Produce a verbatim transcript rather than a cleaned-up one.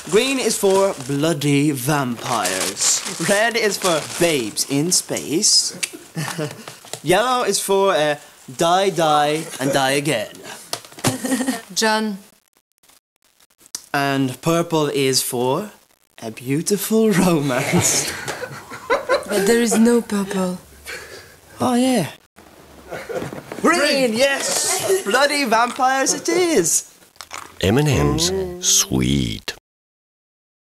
Green is for bloody vampires. Red is for babes in space. Yellow is for uh, die, die, and die again. John. And purple is for a beautiful romance. But there is no purple. Oh, yeah. Green, yes! Bloody vampires it is! M and M's, sweet.